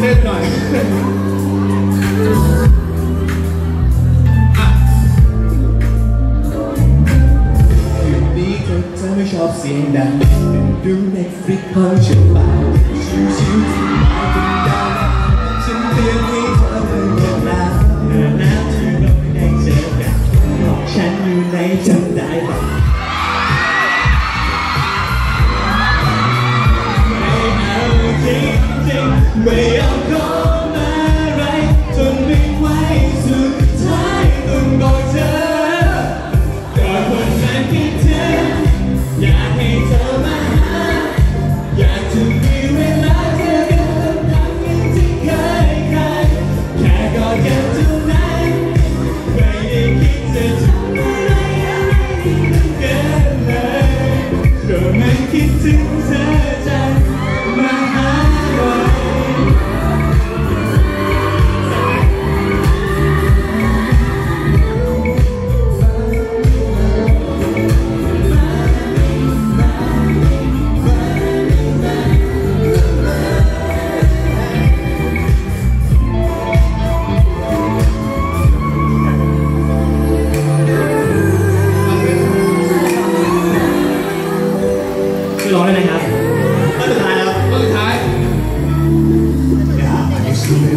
ต้นหน่อยคืนนี้เธอไม่ชอบเสียงดังดู Netflix เพราะฉันไปชิวๆที่มาเป็นดาวฉันเพียงให้เธอเลยแค่นั้นแล้วเธอก็ไม่ได้เจอกันบอกฉันอยู่ในจำได้ไหมไม่เอาของอะไรจนไม่ไหวสุดท้ายต้องบอกเธอก่อนวันนั้นคิดถึงอยากให้เธอมาหาอยากจะมีเวลาเจอกันทำอย่างที่เคยแค่กอดกันเท่านั้นไม่ได้คิดจะทำอะไรที่มันเกินเลยก็มันคิดถึงเธอจังมาหาร้องได้ไหมครับข้อสุดท้ายแล้วข้อสุดท้ายอยากให้สวย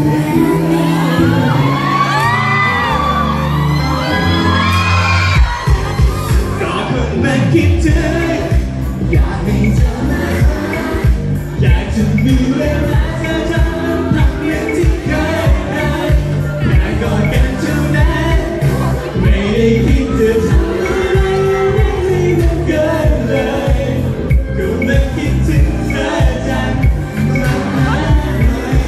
ก็เพิ่งมาคิดถึงอยากให้เธอมาอยากจะมีเวลาเธอทำอย่างที่เคยได้แค่กอดกันเท่านั้นไม่ได้คิดจะทำอะไรที่มันเกินเลยก็ไม่คิดถึงเธอจังมาหาหน่อย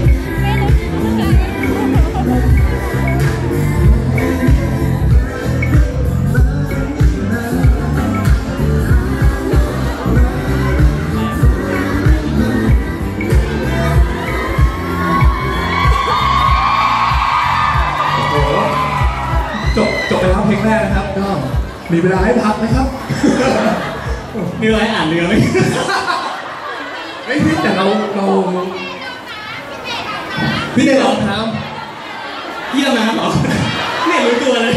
โอ้โหจบไปแล้วเพลงแรกนะครับก็มีเวลาให้พักนะครับมีเวลาให้อ่านเรือไหมไม่พี่แต่เราพี่ได้ลองทำพี่ทำน้ำเหรอไม่รู้ตัวเลย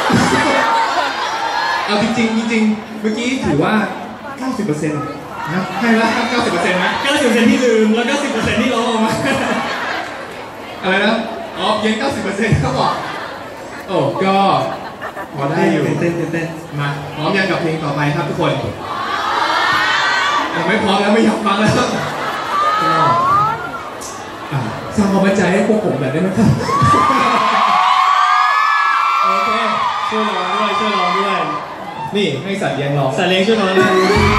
เอาจริงเมื่อกี้ถือว่า 90% นะให้ละ 90% นะ 90% ที่ลืมแล้วก็ 10% ที่ร้องออกมาอะไรนะอ๋อเพียง 90% เขาบอกโอ้ก็พอได้อยู่เต้นมาพร้อมยังกับเพลงต่อไปครับทุกคนไม่พร้อมแล้วไม่อยากฟังแล้วก็สร้างความมั่นใจให้พวกผมแบบได้ไหมครับโอเคช่วยร้องด้วยนี่ให้สัตว์เลี้ยงร้องสัตว์เลี้ยงช่วยร้องด้วย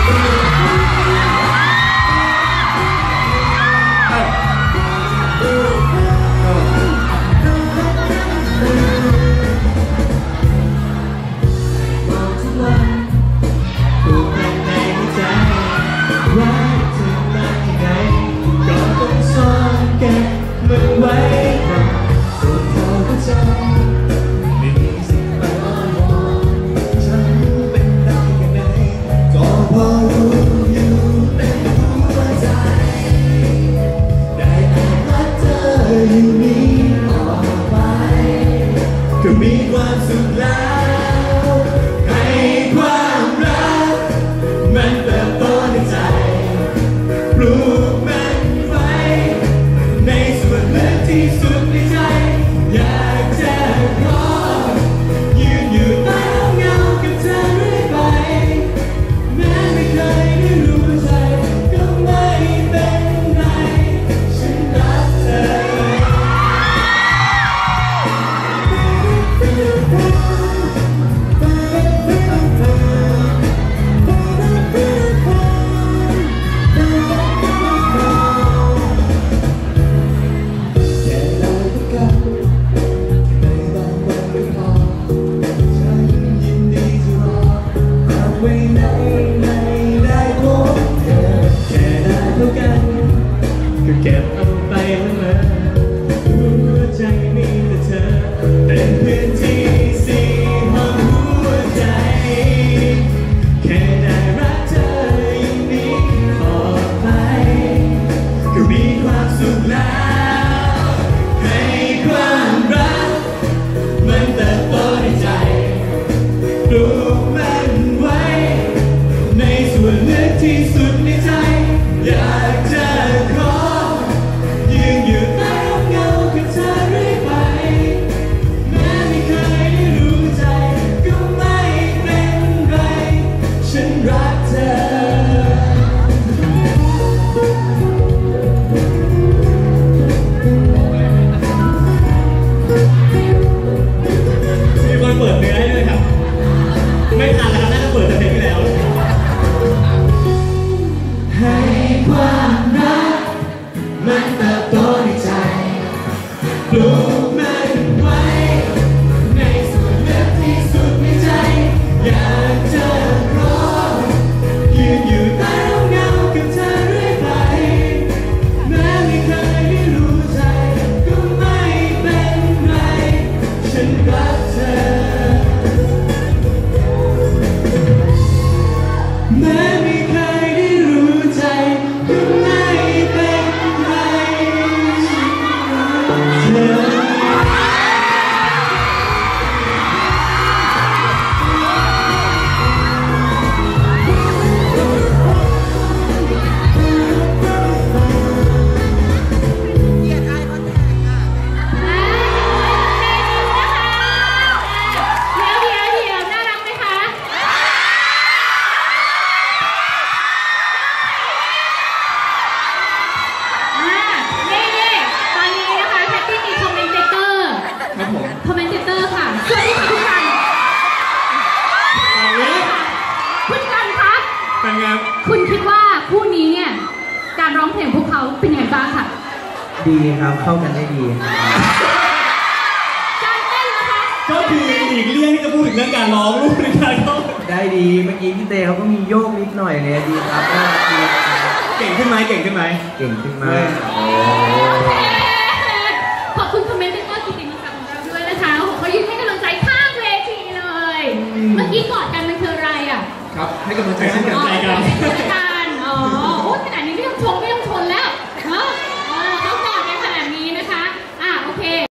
มันไว้ก่อนส่วนเธอก็ใจไม่มีสิ่งมาอ้อนวอนฉันเป็นได้แค่ไหนก็พอรู้อยู่ในหัวใจได้แต่รักเธออยู่นี้ต่อไปก็มีความสุขแล้วให้ความรักมันเติบโตในใจปลูกมันไว้ในส่วนลึกที่สุดในใจอยากจะขอยืนอยู่ใต้ร่มเงากับเธอเรื่อยไปแม้ไม่เคยได้รู้ใจก็ไม่เป็นไรฉันรักเธอดีครับเข้ากันได้ดีการเต้นนะคะก็คืออีกเรื่องที่จะพูดถึงเรื่องการร้องลูกในการร้องได้ดีเมื่อกี้พี่เต้เขาก็มีโยกนิดหน่อยเลยดีครับน่ารักดีครับเก่งขึ้นไหมเก่งขึ้นไหมเก่งขึ้นมากโอ้ขอบคุณคอมเมนต์เตอร์กิติมศักดิ์ของเราด้วยนะคะโอ้โหเขายืนให้กำลังใจข้างเวทีเลย เมื่อกี้กอดกันมันคืออะไรอ่ะครับให้กำลังใจซึ่งกันและกันอ๋อให้กำลังใจกันอ๋อโอ้ยขนาดนี้ไม่ต้องชม